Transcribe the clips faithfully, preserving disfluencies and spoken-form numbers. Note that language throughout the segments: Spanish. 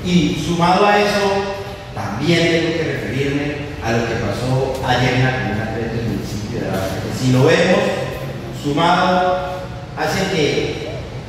Y sumado a eso, también tengo que referirme a lo que pasó ayer en la Comuna tres del municipio de Arauca, que si lo vemos sumado, hace que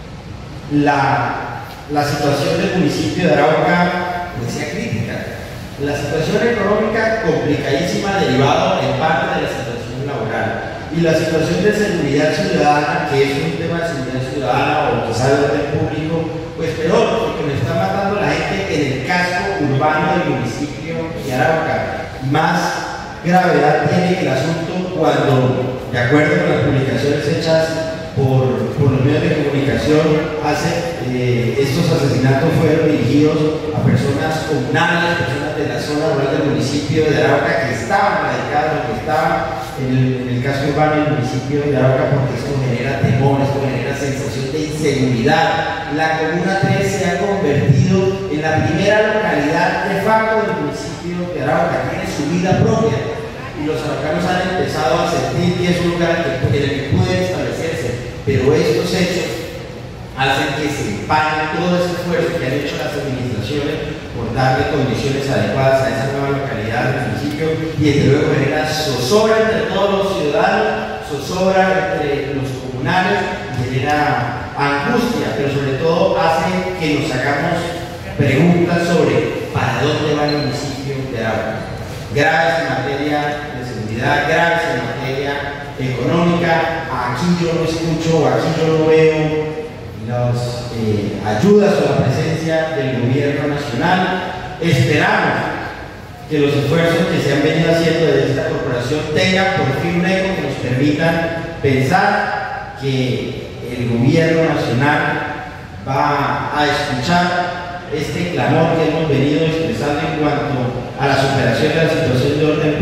la, la situación del municipio de Arauca pues, sea crítica. La situación económica complicadísima derivada en parte de la situación laboral y la situación de seguridad ciudadana, que es un tema de seguridad ciudadana o quizás de orden público, pues peor, porque nos está matando la gente en el casco urbano del municipio de Arauca. Más gravedad tiene el asunto cuando, de acuerdo con las publicaciones hechas por, por los medios de comunicación, hace, eh, estos asesinatos fueron dirigidos a personas comunales, personas de la zona rural del municipio de Arauca que estaban radicadas, que estaban en el, en el casco urbano del municipio de Arauca, porque esto genera temor, esto genera sensación de inseguridad. La Comuna tres se ha convertido en la primera localidad de facto del municipio de Arauca, tiene su vida propia y los araucanos han empezado a sentir que es un lugar en el que pueden establecerse, pero estos hechos hacen que se empañe todo ese esfuerzo que han hecho las administraciones por darle condiciones adecuadas a esa nueva localidad del municipio y desde luego genera zozobra entre todos los ciudadanos, zozobra entre los comunales, genera angustia, pero sobre todo hace que nos hagamos preguntas sobre para dónde va el municipio de Arauca. Graves en materia de seguridad, graves en materia económica, aquí yo no escucho, aquí yo no veo las eh, ayudas o la presencia del gobierno nacional. Esperamos que los esfuerzos que se han venido haciendo desde esta corporación tengan por fin un eco que nos permitan pensar que el gobierno nacional va a escuchar este clamor que hemos venido expresando en cuanto a la superación de la situación de orden